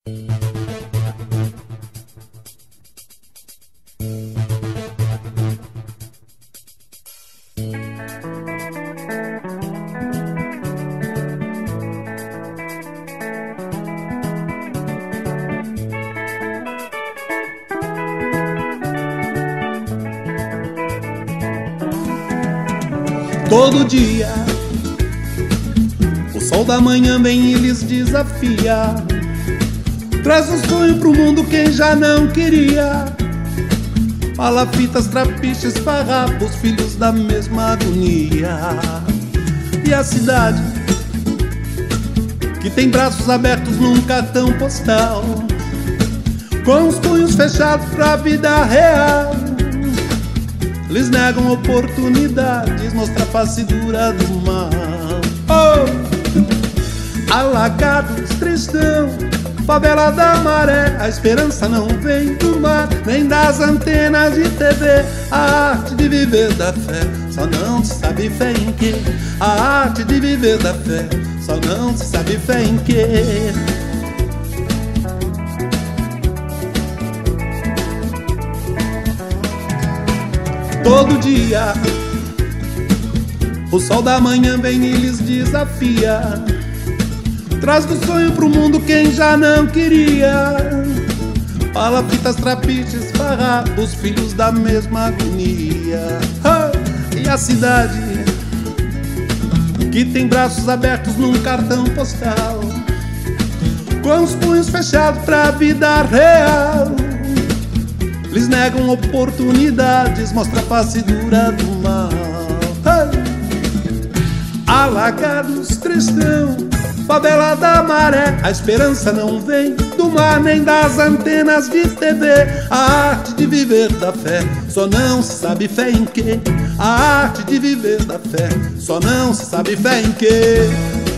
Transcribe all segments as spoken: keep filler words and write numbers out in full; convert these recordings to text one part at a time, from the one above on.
Todo dia o sol da manhã vem e lhes desafia. Traz um sonho pro mundo quem já não queria. Palafitas, trapiches, farrapos, filhos da mesma agonia. E a cidade que tem braços abertos num cartão postal, com os punhos fechados pra vida real. Lhes negam oportunidades, mostra a face dura do mal. Oh! Alagados, tristão, favela da maré. A esperança não vem do mar, nem das antenas de T V. A arte de viver da fé, só não se sabe fé em quê. A arte de viver da fé, só não se sabe fé em quê. Todo dia o sol da manhã vem e lhes desafia. Traz do sonho pro mundo quem já não queria. Palafitas, trapiches, farrapos, filhos da mesma agonia. Oh! E a cidade que tem braços abertos num cartão postal, com os punhos fechados pra vida real. Lhes negam oportunidades, mostra a face dura do mal. Hey! Alagados, tristão, favela da maré. A esperança não vem do mar, nem das antenas de T V. A arte de viver da fé, só não se sabe fé em quê. A arte de viver da fé, só não se sabe fé em quê.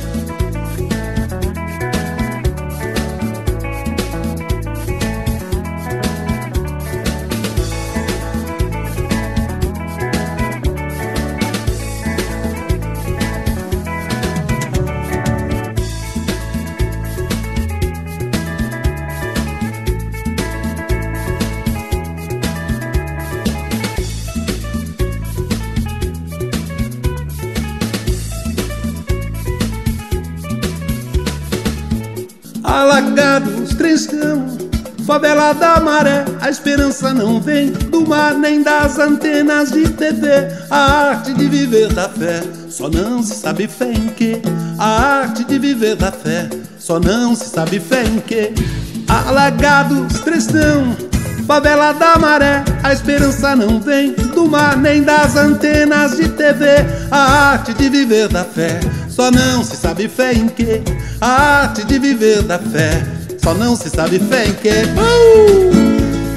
Alagados, tristão, favela da maré. A esperança não vem do mar, nem das antenas de T V. A arte de viver da fé, só não se sabe fé em quê. A arte de viver da fé, só não se sabe fé em quê. Alagados, tristão, favela da maré. A esperança não vem do mar, nem das antenas de T V. A arte de viver da fé, só não se sabe fé em quê. A arte de viver da fé, só não se sabe fé em quê. Uh!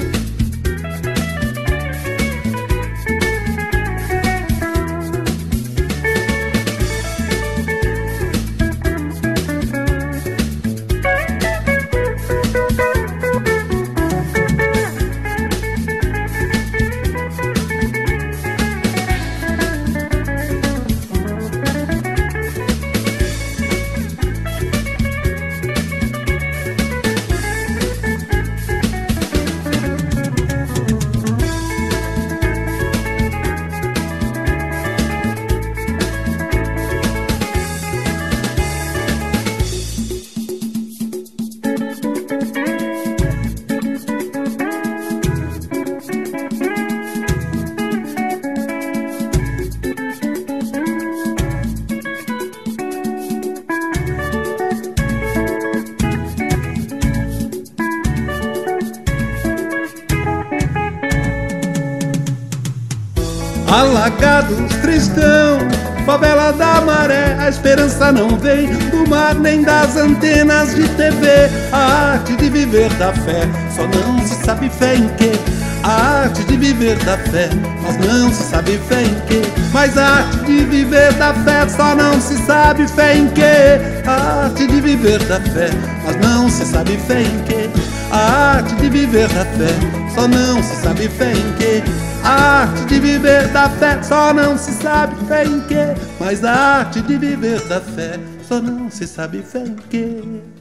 Alagados, tristão, favela da maré. A esperança não vem do mar, nem das antenas de T V. A arte de viver da fé, só não se sabe fé em quê. A arte de viver da fé, mas não se sabe fé em quê. Mas a arte de viver da fé, só não se sabe fé em quê. A arte de viver da fé, mas não se sabe fé em quê. A arte de viver da fé, só não se sabe fé em quê. A arte de viver da fé, só não se sabe fé em quê. Mas a arte de viver da fé, só não se sabe fé em quê.